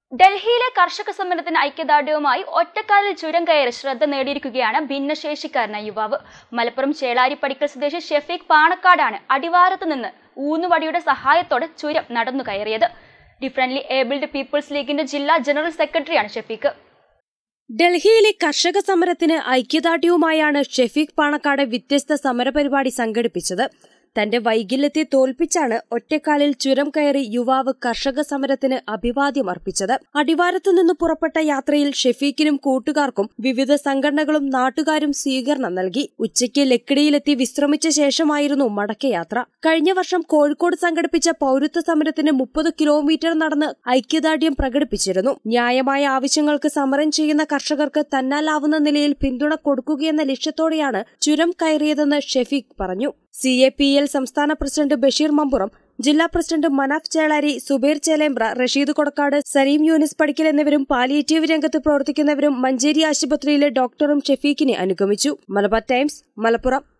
ഡൽഹിയിലെ കർഷക സമരത്തിന് ഐക്യദാർഢ്യവുമായി ഒറ്റക്കാലിൽ ചുരം കയറി ശ്രദ്ധ നേടിയിരിക്കുകയാണ് ഭിന്നശേഷിക്കാരനായ യുവാവ്. മലപ്പുറം ചേളാരിപ്പടിക്കൽ സ്വദേശി ഷഫീഖ് പാണക്കാടാണ് അടിവാരത്ത് നിന്ന് ഊന്നുവടിയുടെ സഹായത്തോടെ ചുരം നടന്നു കയറിയത്. ഡിഫറൻറ്റ്ലി ഏബിൾഡ് പീപ്പിൾസ് ലീഗിന്റെ ജില്ലാ ജനറൽ സെക്രട്ടറിയാണ് ഷഫീഖ്. ഡൽഹിയിലെ കർഷക സമരത്തിന് ഐക്യദാർഢ്യവുമായാണ് ഷഫീഖ് പാണക്കാട് വ്യത്യസ്ത സമരപരിപാടി സംഘടിപ്പിച്ചത്. തന്റെ വൈകല്യത്തെ തോൽപ്പിച്ചാണ് ഒറ്റക്കാലിൽ ചുരം കയറി യുവാവ് കർഷക സമരത്തിന് അഭിവാദ്യം അർപ്പിച്ചത്. അടിവാരത്തുനിന്ന് പുറപ്പെട്ട യാത്രയിൽ ഷഫീഖിനും കൂട്ടുകാർക്കും വിവിധ സംഘടനകളും നാട്ടുകാരും സ്വീകരണം നൽകി. ഉച്ചയ്ക്ക് ലക്കിടിയിലെത്തി വിശ്രമിച്ച ശേഷമായിരുന്നു മടക്കയാത്ര. കഴിഞ്ഞ വർഷം കോഴിക്കോട് സംഘടിപ്പിച്ച പൗരത്വ സമരത്തിന് 30 കിലോമീറ്റർ നടന്ന് ഐക്യദാർഢ്യം പ്രകടിപ്പിച്ചിരുന്നു. ന്യായമായ ആവശ്യങ്ങൾക്ക് സമരം ചെയ്യുന്ന കർഷകർക്ക് തന്നാലാവുന്ന നിലയിൽ പിന്തുണ കൊടുക്കുകയെന്ന ലക്ഷ്യത്തോടെയാണ് ചുരം കയറിയതെന്ന് ഷഫീഖ് പറഞ്ഞു. CAPL സംസ്ഥാന പ്രസിഡന്റ് ബഷീർ മമ്പുറം, ജില്ലാ പ്രസിഡന്റ് മനാഫ് ചേളാരി, സുബൈർ ചേലേമ്പ്ര, റഷീദ് കൊടക്കാട്, സലീം യൂനിസ് പടിക്കൽ എന്നിവരും പാലിയേറ്റീവ് രംഗത്ത് പ്രവർത്തിക്കുന്നവരും മഞ്ചേരി ആശുപത്രിയിലെ ഡോക്ടറും ഷഫീഖിനെ അനുഗമിച്ചു. മലബാർ ടൈംസ്, മലപ്പുറം.